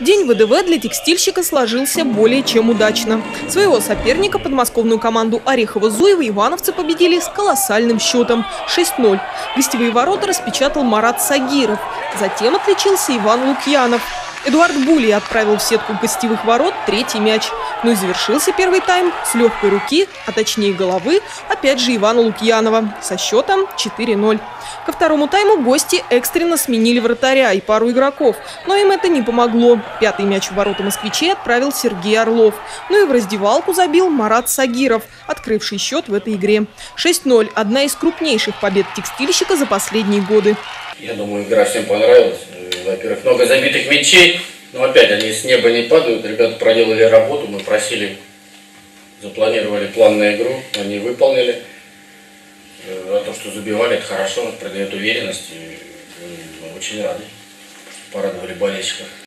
День ВДВ для текстильщика сложился более чем удачно. Своего соперника, подмосковную команду Орехово-Зуева, ивановцы победили с колоссальным счетом – 6-0. Гостевые ворота распечатал Марат Сагиров. Затем отличился Иван Лукьянов. Эдуард Булий отправил в сетку гостевых ворот третий мяч. Ну и завершился первый тайм с легкой руки, а точнее головы, опять же Ивана Лукьянова, со счетом 4-0. Ко второму тайму гости экстренно сменили вратаря и пару игроков, но им это не помогло. Пятый мяч в ворота москвичей отправил Сергей Орлов. Ну и в раздевалку забил Марат Сагиров, открывший счет в этой игре. 6-0 – одна из крупнейших побед текстильщика за последние годы. Я думаю, игра всем понравилась. Во-первых, много забитых мячей, но опять они с неба не падают. Ребята проделали работу, мы просили, запланировали план на игру, они выполнили. А то, что забивали, это хорошо, это придает уверенность. И мы очень рады, порадовали болельщиков.